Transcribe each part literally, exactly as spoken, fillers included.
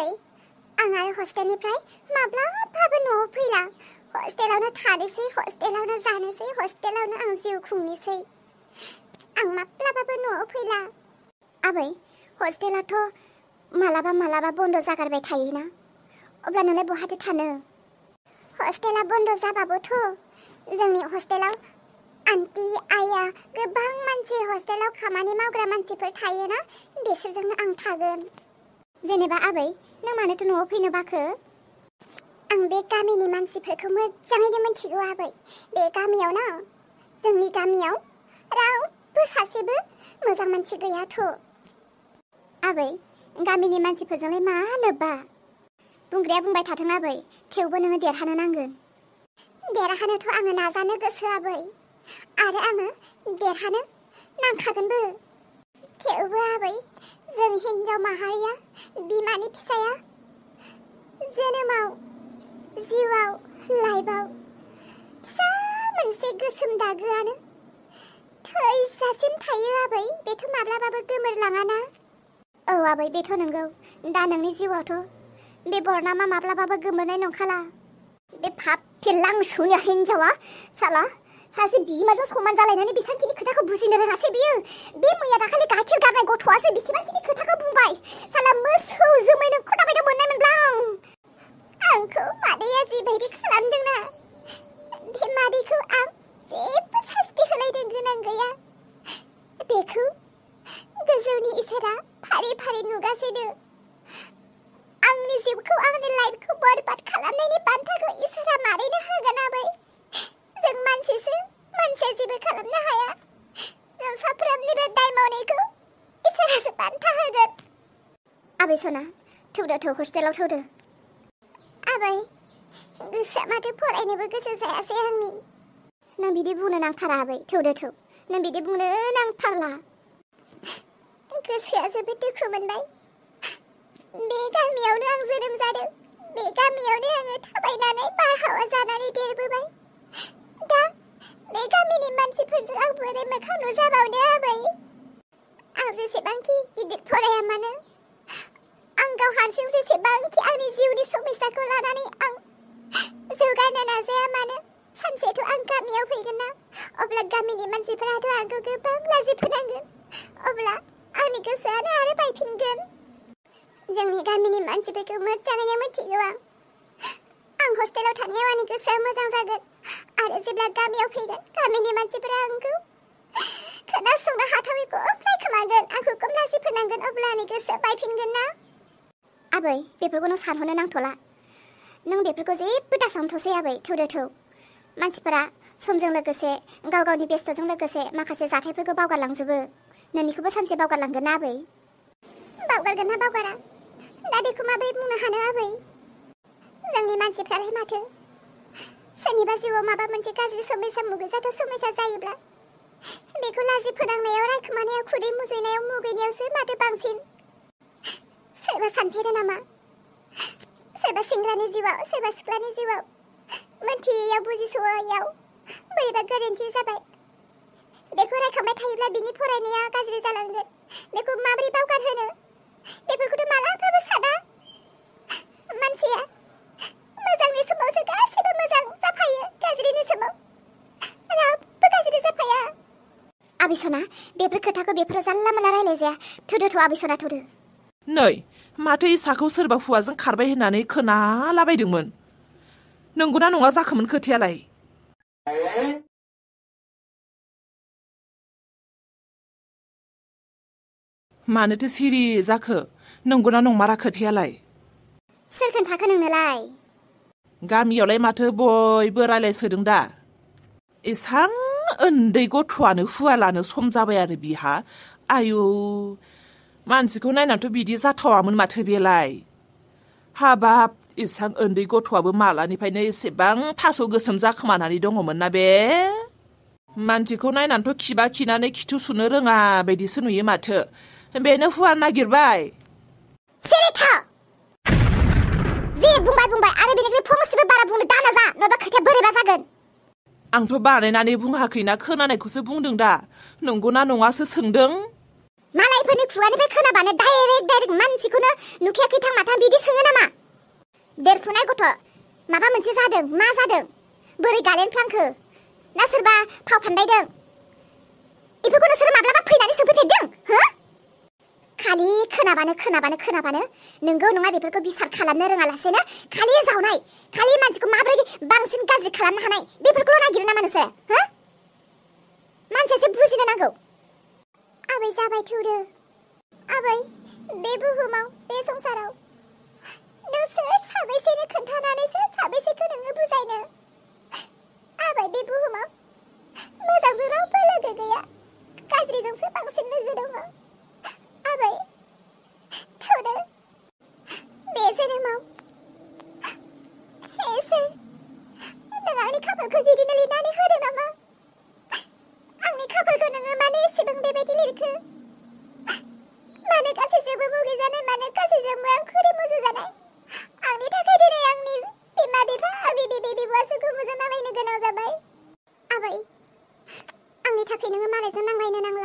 आबै आं आरो हस्टेलनिफ्राय माब्लाबाबो न'आव फैला हस्टेलावनो थानोसै हस्टेलावनो जानोसै हस्टेलावनो आं जिउ खुंनोसै आं माब्लाबाबो न'आव फैला आबै हस्टेलाथ' मालाबा मालाबा बन्द जागारबाय थायोना अब्ला नोंलाय बहाथो थानो हस्टेला बन्द जाबाबोथ' जोंनि हस्टेलाव आन्टी आया गोबां मानसि हस्टेलाव खामानि मावग्रा मानसिफोर थायोना बिसोरजोंनो आं थागोन जेनेबा आबै नों मानोथो न'आव फैनो बाखो आं बे गामिनि मानसिफोरखौ मोजाङैनो मिथिगौ आबै बे गामियाव ना जोंनि गामियाव रावबो सासेबो मोजां मानसि गैयाथ' आबै गामिनि मानसिफोरजोंलाय मा लोब्बा बुंग्राया बुंबाय थाथों आबै थेवबो नोङो देरहानो नांगोन देरहानोथ' आङो नाजानो गोसो आबै आरो आङो देरहानो नांखागोनबो थेवबो आबै जों हिन्जाव माहारिया बिमानि फिसाया जोनोमाव जिउआव लाइफआव फिसा मोनसे गोसोम दागोआनो थैजासिम थायो आबै बेथ' माब्लाबाबो गोमोरलाङाना औ आबै बेथ' नंगौ दा नोंनि जिउआवथ' बे बरनामा माब्लाबाबो गोमोरनाय नंखाला बे फाप फिल्लांसुनि हिन्जावा साला सासे बिमाजों समान जालायनानै बेसांखिनि खोथाखौ बुजिनो रोङासै बियो बे मैया दाखालि गाइखेर गारनाय गथ'आसो बेसेबांखिनि खोथाखौ बुंबाय साला मोसौ जोमैनो खदाबायदि मोननाय मोनब्ला आंखौ मादैया जिबायदि खालामदोंना बे मादैखौ आं जेबो सास्ति होलायनो गोनां गैया बेखौ गोजौनि इसोरा फारि फारि नुगासिनो आंनि जिउखौ आंनि लाइफखौ बरबाद खालामनायनि बान्थाखौ इसोरा मादैनो होगोन आबै जों मानसिसो मानसिया जेबो खालामनो हाया जों साफ्रोमनिबो दाय मावनायखौ इसोरासो बान्था होगोन आबै सना थौदो थौ हस्टेलाव थौदो आबै गोसोआ माथो फरायनोबो गोसो जायासै आंनि नों बिदि बुंनो नांथारा आबै थौदो थौ नों बिदि बुंनो नांथारला गोसोआ जोबोद दुखु मोनबाय बे गामियावनो आं जोनोम जादों बे गामियावनो आङो थाबायनानै बारहावा जानानै देरबोबाय दा बे गामिनि मानसिफोरजों आं बोरै मोखां नुजाबावनो आबै आं जेसेबांखि गिदिर फराया मानो आं गाव हारसिं जेसेबांखि आंनि जिउनि समस्याखौ लानानै आं जौगानो नाजाया मानो सानसेथ' आं गामियाव फैगोन ना अब्ला गामिनि मानसिफोराथ' आंखौ गोबां लाजि फोनांगोन अब्ला आंनि गोसोआनो आरो बायफिनगोन जोंनि गामिनि मानसिफोरखौ मोजाङैनो मिथिगौ आं आं हस्टेलाव थानायाव आंनि गोसोआ मोजां जागोन आरो जेब्ला गामियाव फैगोन गामिनि मानसिफोरा आंखौ खोनासंनो हाथावैखौ रायखोमागोन आंखौ खम लाजि फोनांगोन अब्ला आंनि गोसोआ बायफिनगोन ना आबै बेफोरखौ नों सानहरनो नांथ'ला नों बेफोरखौ जेबो दासानथ'सै आबै थौदो थौ मानसिफोरा समजों लोगोसे गाव गावनि बेस्थ'जों लोगोसे माखासे जाथायफोरखौ बावगारलांजोबो नोंनिखौबो सानसे बावगारलांगोन ना आबै बावगारगोन ना बावगारा दा बेखौ माबोरै बुंनो हानो आबै जोंनि मानसिफ्रालाय माथो सोरनिबा जिउआव माबा मोनसे गाज्रि समस्या मुगैजाथाव समस्या जायोब्ला बेखौ लाजि फोनांनायाव रायखोमानायाव खुदै मुजैनायाव मुगैनायावसो माथो बांसिन सोरबा सानफेरो नामा सोरबा सेंग्रानि जिउआव सोरबा सिख्लानि जिउआव मोनथियैयाव बुजिस'यैयाव बोरैबा गोरोन्थि जाबाय बेखौ रायखांबाय थायोब्ला बिनि फरायनाया गाज्रि जालांगोन बेखौ माबोरै बावगारहोनो बेफोरखौथ' मालाबाबो साना मानसिया मोजांनि समावसो गासैबो मोजां जाफायो गाज्रिनि समाव रावबो गाज्रि जाफाया आबै सना बेफोर खोथाखौ बेफोराव जानला मानला रायलायजाया थौदो थौ आबै सना थौदो नै माथो इसाखौ सोरबा हौवाजों खारबाय होननानै खोनालाबायदोंमोन नंगौना नङा जाखोमोन खोथायालाय मानोथो सिरि जाखो नंगौना नंमारा खोथायालाय सोर खोन्थाखो नोंनोलाय गामियावलाय माथो बयबो रायलायसोदों दा एसां उन्दै गथ'आनो हुवा लानो सम जाबाय आरो बिहा आयु मानसिखौ नायनानैथ' बिदि जाथावामोन माथो बेलाय हाबाब एसां उन्दै गथ'आबो मालानिफ्रायनो एसेबां थास' गोसोम जाखोमानानै दङमोन ना बे मानसिखौ नायनानैथ' खिबा खिनानै खिथु सुनो रोङा बायदिसो नुयो माथो बेनो हुवा नागिरबाय सिरिथा जे बुंबाय बुंबाय आरो बेनिफ्राय फंसेबो बारा बुंनो दाना जा नङाबा खोथाया बोरैबा जागोन आंथ' बानायनानै बुङाखैना खोनानायखौसो बुंदों दा नंगौना नङासो सोंदों मालायफोर बेफोरनि खुगानिफ्राय खोनाबानो डाइरेक्ट डाइरेक्ट मानसिखौनो नुखायाखै थां माथां बिदि सोङो नामा? देरफुनाय गथ' माबा मोनसे जादों, मा जादों? बोरै गालेनफ्लांखो? ना सोरबा फाव फान्दायदों? बेफोरखौ नोंसोर माब्लाबा फैनानै सोंफैफेरदों? हो? खालि खोनाबानो खोनाबानो खोनाबानो नोंगौ नङा बेफोरखौ बिसार खालामनो रोङालासेनो खालि जावनाय, खालि मानसिखौ माबोरै बांसिन गाज्रि खालामनो हानाय बेफोरखौल' नागिरो नामा नोंसोर? हो? मानसियासो बुजिनो नांगौ। आबै जाबाय थौदो। आबै बे बुहुमाव बे संसाराव नोंसोर साबैसेनो खोन्थानानैसो साबैसेखौ नोङो बुजायनो? आबै बे बुहुमाव मोजांजों रावबो लोगो गैया, गाज्रिजोंसो बांसिन लोगो दङ। आबै थौदो। बे जोनोमाव एसे नों आंनि खाफालखौ बिदिनो लिरनानै होदो नामा? आंनि खाफालखौ नोङो मानो एसेबां बेबायदि लिरखो? मानो गासैजोंबो मुगैजानाय, मानो गासैजोंबो आं खुरि मुजुजानाय? आंनि थाखाय दिनै आंनि बिमा बिफा, आंनि बिबै बिबौआसो गुबुनजों नांलायनो गोनां जाबाय। आबै आंनि थाखाय नोङो मालायजों नांलायनो नांला।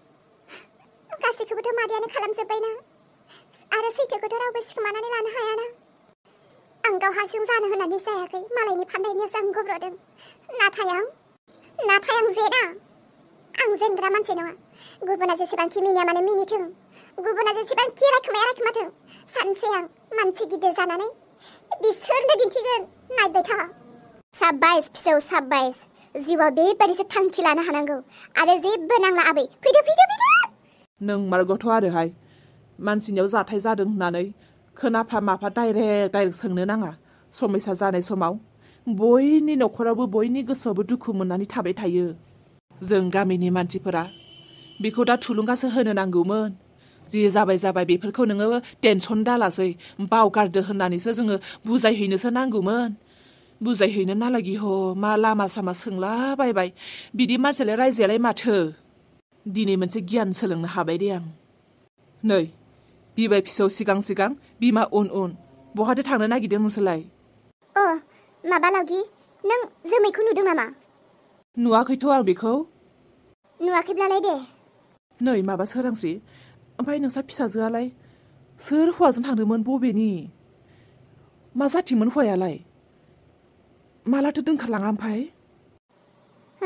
गासैखौबोथ' मादैयानो खालामजोब्बायना, आरो सैथोखौथ' रावबो सिखोमानानै लानो हायाना। आं गाव हारसिं जानो होननानै जायाखै, मालायनि फान्दायनायावसो आं गब्र'दों। नाथाय आं नाथाय आं जेना आं जेनग्रा मानसि नङा। गुबुना जेसेबांखि मिनिया मानो मिनिथों, गुबुना जेसेबांखि रायखोमाया रायखोमाथों, सानसे आं मानसि गिदिर जानानै बिसोरनो दिन्थिगोन। नायबाय था। साब्बायस फिसौ साब्बायस। जिउआव बेबायदिसो थांखि लानो हानांगौ आरो जेबो नांला। आबै फैदो फैदो फैदो। नों मारगथ' आरोहाय मानसिनियाव जाथाय जादों होननानै खोनाफा माफा डाइरेक्ट डाइरेक्ट सोंनो नाङा। समयसा जानाय समाव बयनि न'खरावबो बयनि गोसोआवबो दुखु मोननानै थाबाय थायो। जों गामिनि मानसिफोरा बेखौ दा थुलुंगासो होनो नांगौमोन। जि जाबाय जाबाय बेफोरखौ नोङो टेनसन दालासै, बावगारदो होननानैसो जोङो बुजायहैनोसो नांगौमोन। बुजायहैनो नालागि ह मा लामा सामा सोंलाबायबाय। बिदि मानसियालाय रायजायालाय माथो? दिनै मोनसे गियान सोलोंनो हाबाय दे आं। नै बिबै फिसौ सिगां सिगां, बिमा उन उन। बहाथो थांनो नागिरदों नोंसोरलाय? अ माबा लावगि, नों जोमैखौ नुदों नामा? नुवाखैथ' आं बेखौ। नुवाखैब्लालाय दे। नै माबा सोरांस्रि, ओमफ्राय नोंसा फिसाजोआलाय सोर हौवाजों थांदोंमोन? बबेनि? मा जाथिमोन हौवायालाय? मालाथो दोनखारलाङा ओमफ्राय? हो?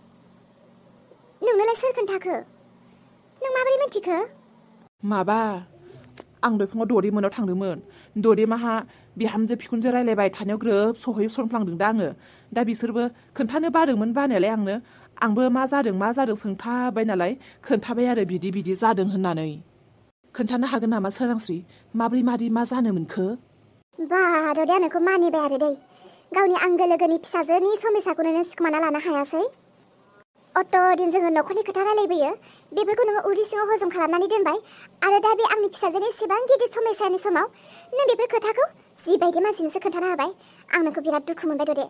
नोंनोलाय सोर खोन्थाखो? नों माबोरै मिन्थिखो? माबा आं बे फुङाव दरिमोनाव थांदोंमोन। दरिमाहा बिहामजो बिखुनजो रायलायबाय थानायाव ग्रोब सहैसनफ्लांदों दा आङो। दा बिसोरबो खोन्थानो बादोंमोन बानायालाय आंनो। आंबो मा जादों मा जादों सोंथाबाय नालाय खोन्थाबाय आरो बिदि बिदि जादों होननानै। खोन्थानो हागोन नामा सोरांस्रि, माब्रै माब्रै मा जानो मोनखो? बा ददिया नोंखौ मानिबाय आरो दै। गावनि आंगो लोगोनि फिसाजोनि समयसाखौनो नों सिखोमाना लानो हायासै। अत दिन जोङो न'खरनि खोथा रायलायबोयो, बेफोरखौ नोङो उदै सिङाव हजम खालामनानै दोनबाय। आरो दा बे आंनि फिसाजोनि एसेबां गिदिर समयसानि समाव नों बेफोर खोथाखौ जिबायदि मानसिनोसो खोन्थाना होबाय। आं नोंखौ बिराद दुखु मोनबाय ददे।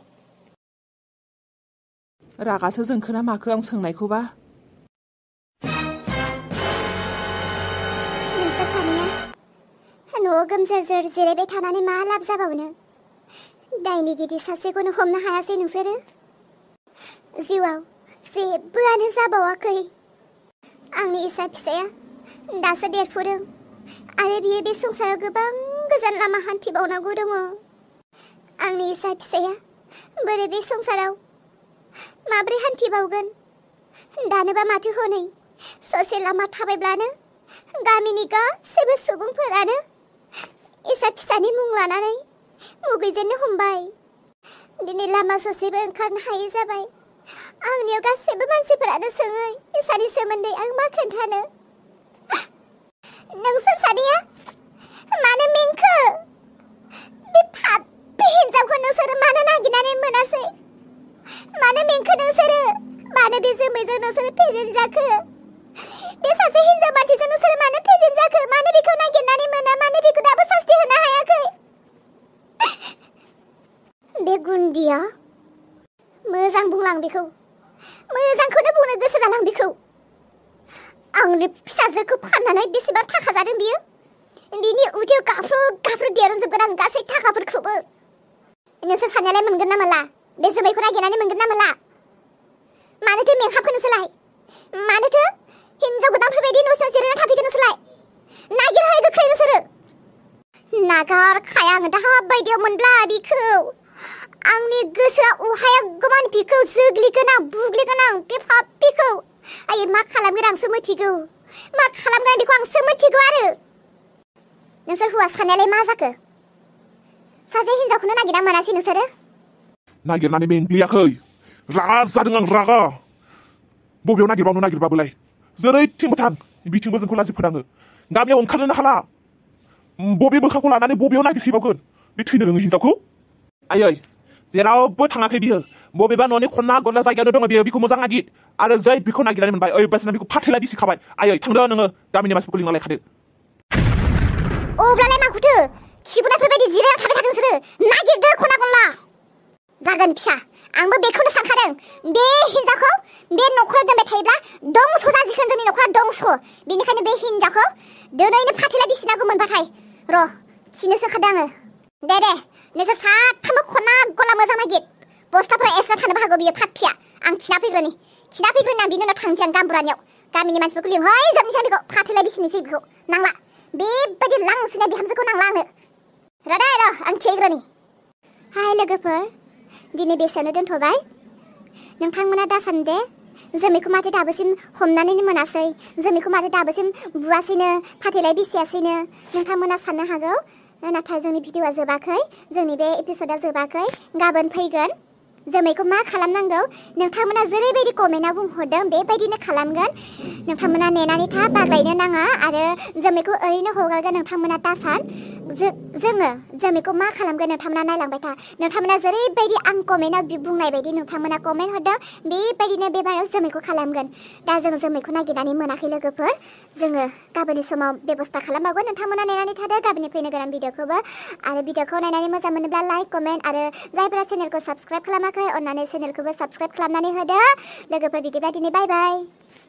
रागासो जोंखोना माखो आं सोंनायखौबा? नोंसोर सानैया न'आव गोमजोर जिरायबाय थानानै मा लाब जाबावनो? दायनिगिरि सासेखौनो हमनो हायासै नोंसोरो। जिउआव जेबोआनो जाबावाखै। आंनि इसा फिसाया दासो देरफुदों आरो बियो बे संसाराव गोबां गोजान लामा हान्थिबावनांगौ दङ। आंनि इसा फिसाया बोरै बे संसाराव माब्रै हान्थिबावगोन? दानोबा माथो हनै ससे लामा थाबायब्लानो गामिनि गासैबो सुबुंफोरानो इसा फिसानि मुं लानानै मुगैजेननो हमबाय। दिनै लामा ससेबो ओंखारनो हायै जाबाय। आंनियाव गासैबो मानसिफोरानो सोङो इसानि सोमोन्दै आं मा खोन्थानो? नोंसोर सानैया मानो मेंखो? बे फाबि हिन्जावखौ नोंसोरो मानो नागिरनानै मोनासै? मानो मेंखो नोंसोरो? मानो बे जोमैजों नोंसोरो फेजेन जाखो? बे सासे हिन्जाव मानसिजों नोंसोरो मानो फेजेन जाखो? मानो बेखौ नागिरनानै मोना? मानो बेखौ दाबो सास्ति होनो हायाखै? बे गुन्दिया मोजां बुंलां बेखौ, मोजांखौनो बुंनो गोसो जालां बेखौ। आंनि फिसाजोखौ फाननानै बेसेबां थाखा जादों बियो? बिनि उदैयाव गाफ्रु गाफ्रु देरनजोबगोन आं गासै थाखाफोरखौबो। नोंसोर साननायालाय मोनगोन ना मोनला? बे जोमैखौ नागिरनानै मोनगोन ना मोनला? मानोथो मेंहाबखो नोंसोरलाय? मानोथो हिन्जाव गोदानफोरबायदि न'सिङाव जिरायना थाफैगोन नोंसोरलाय नागिरहाय गोख्रै नोंसोरो नागारखाया आङो दा बायदियाव मोनब्ला बिखौ आंनि गोसोआ उहाया गोबां बिखौ जोग्लिगोन आं बुग्लिगोन आं बे पापिखौ आयै मा खालामगोन आंसो मिथिगौ मा खालामगोन बेखौ आंसो मिथिगौ आरो नोंसोर हौवा साननायालाय मा जाखो सासे हिन्जावखौनो नागिरना मोनासै नोंसोरो नागिरनानै मेंग्लियाखै रागा जादों आं रागा बबेयाव नागिरबावनो नागिरबाबोलाय जेरैथिंबो थां बिथिंबो जोंखौ लाजि फोनाङो गामियाव ओंखारनोनो हाला बबे मोखांखौ लानानै बबेयाव नागिरहैबावगोन बे थैनो रोङो हिन्जावखौ आयै जेरावबो थाङाखै बियो बबेबा न'नि खना गला जायगायावनो दङ बियो बिखौ मोजां नागिर आरो जै बिखौ नागिरनानै मोनबाय ओइ बासिना बिखौ फाथैला बिसिखाबाय आयै थांदो नोङो गामिनि मानसिफोरखौ लिंना लायखादो अब्लालाय माखौथो खिगुनायफोरबायदि जिरायना थाबाय थादों नोंसोरो नागिरदो खना गला जागोन फिसा आंबो बेखौनो सानखादों बे हिन्जावखौ बे न'खराव दोनबाय थायोब्ला दंस' जासिगोन जोंनि न'खरा दंस' बेनिखायनो बे हिन्जावखौ दिनैनो फाथैला बिसिनांगौ मोनबाथाय र' थिनोसो ओंखारदों आङो दे दे नोंसोर साथामबो खना गला मोजां नागिर बस्थाफोरा एस्रा थानोबो हागौ बियो फाथिया आं खिना फैग्रोनि खिना फैग्रोनि आं बिनि उनाव थांसै आं गामबुरानियाव गामिनि मानसिफोरखौ लिंहै जोबनोसै बेखौ फाथैला बिसिनोसै बेखौ नांला बेबायदि लांसुनाय बिहामजोखौ नांला आंनो र' दे र' आं थिहैग्रोनि हाय लोगोफोर दिनै बेसेयावनो दोनथ'बाय नोंथांमोना दासान्दे जोमैखौ माथो दाबोसिम हमनानैनो मोनासै जोमैखौ माथो दाबोसिम बुवासैनो फाथैलाय बिसियासैनो नोंथांमोना साननो हागौ नाथाय जोंनि भिडिअआ जोबाखै जोंनि बे एपिसोडआ जोबाखै गाबोन फैगोन जोमैखौ मा खालामनांगौ नोंथांमोना जेरैबायदि कमेन्टआव बुंहरदों बेबायदिनो खालामगोन नोंथांमोना नेनानै था बाग्लायनो नाङा आरो जोमैखौ ओरैनो हगारगोन नोंथांमोना दासान जोङो जोमैखौ मा खालामगोन नोंथांमोना नायलांबाय था नोंथांमोना जेरैबायदि आं कमेन्टआव बुंनाय बायदि नोंथांमोना कमेन्ट हरदों बेबायदिनो बेबाराव जोमैखौ खालामगोन दा जों जोमैखौ नागिरनानै मोनाखै लोगोफोर जोङो गाबोननि समाव बेबस्था खालामबावगोन नोंथांमोना नेनानै थादो गाबोननि फैनो गोनां भिडिअखौबो आरो भिडिअखौ नायनानै मोजां मोनोब्ला लाइक कमेन्ट आरो जायफोरा चेनेलखौ साबस्क्राइब खालामाखै अन्नानै चेनेलखौबो साबस्क्राइब खालामनानै होदो लोगोफोर बिदिबा दिनै बाय बाय